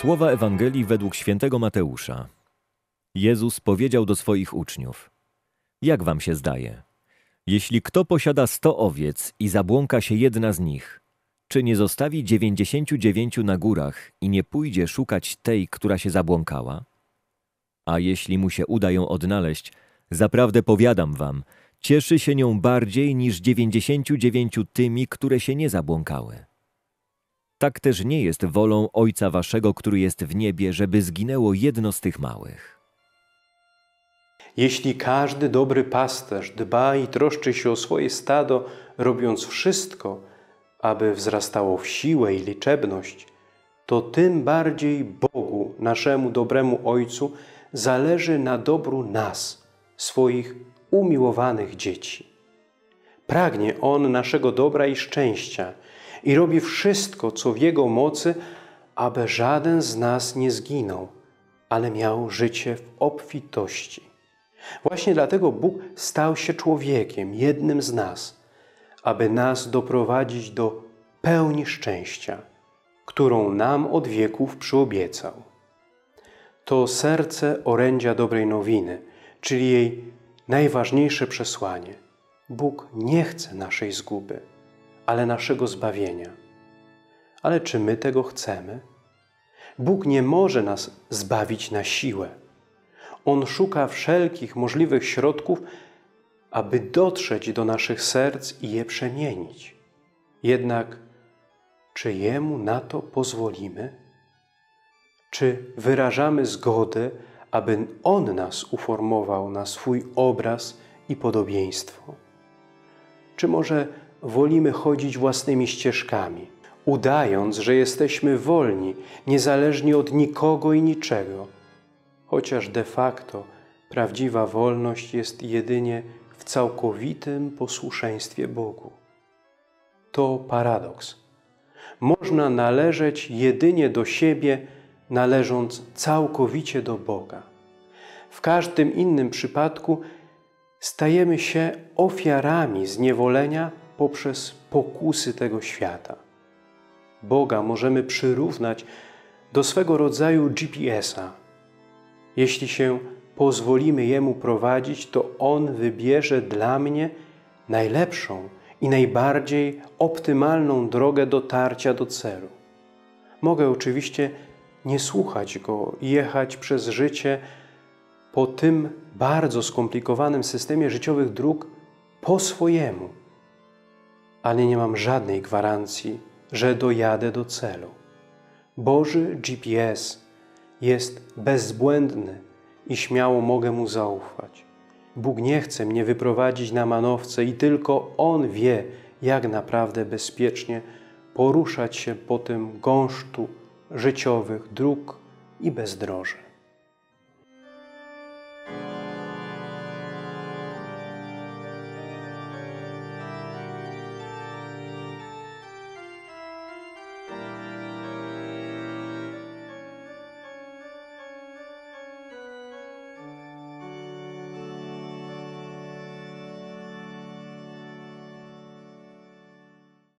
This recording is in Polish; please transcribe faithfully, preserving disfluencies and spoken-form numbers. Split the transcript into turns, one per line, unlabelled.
Słowa Ewangelii według świętego Mateusza. Jezus powiedział do swoich uczniów: Jak wam się zdaje? Jeśli kto posiada sto owiec i zabłąka się jedna z nich, czy nie zostawi dziewięćdziesięciu dziewięciu na górach i nie pójdzie szukać tej, która się zabłąkała? A jeśli mu się uda ją odnaleźć, zaprawdę powiadam wam, cieszy się nią bardziej niż dziewięćdziesięciu dziewięciu tymi, które się nie zabłąkały. Tak też nie jest wolą Ojca waszego, który jest w niebie, żeby zginęło jedno z tych małych.
Jeśli każdy dobry pasterz dba i troszczy się o swoje stado, robiąc wszystko, aby wzrastało w siłę i liczebność, to tym bardziej Bogu, naszemu dobremu Ojcu, zależy na dobru nas, swoich umiłowanych dzieci. Pragnie On naszego dobra i szczęścia i robi wszystko, co w Jego mocy, aby żaden z nas nie zginął, ale miał życie w obfitości. Właśnie dlatego Bóg stał się człowiekiem, jednym z nas, aby nas doprowadzić do pełni szczęścia, którą nam od wieków przyobiecał. To serce orędzia dobrej nowiny, czyli jej najważniejsze przesłanie. Bóg nie chce naszej zguby, ale naszego zbawienia. Ale czy my tego chcemy? Bóg nie może nas zbawić na siłę. On szuka wszelkich możliwych środków, aby dotrzeć do naszych serc i je przemienić. Jednak czy Jemu na to pozwolimy? Czy wyrażamy zgodę, aby On nas uformował na swój obraz i podobieństwo? Czy może wolimy chodzić własnymi ścieżkami, udając, że jesteśmy wolni, niezależni od nikogo i niczego, chociaż de facto prawdziwa wolność jest jedynie w całkowitym posłuszeństwie Bogu? To paradoks. Można należeć jedynie do siebie, należąc całkowicie do Boga. W każdym innym przypadku stajemy się ofiarami zniewolenia poprzez pokusy tego świata. Boga możemy przyrównać do swego rodzaju G P S a. Jeśli się pozwolimy Jemu prowadzić, to On wybierze dla mnie najlepszą i najbardziej optymalną drogę dotarcia do celu. Mogę oczywiście nie słuchać Go i jechać przez życie po tym bardzo skomplikowanym systemie życiowych dróg po swojemu, ale nie mam żadnej gwarancji, że dojadę do celu. Boży G P S jest bezbłędny i śmiało mogę Mu zaufać. Bóg nie chce mnie wyprowadzić na manowce i tylko On wie, jak naprawdę bezpiecznie poruszać się po tym gąszczu życiowych dróg i bezdroży.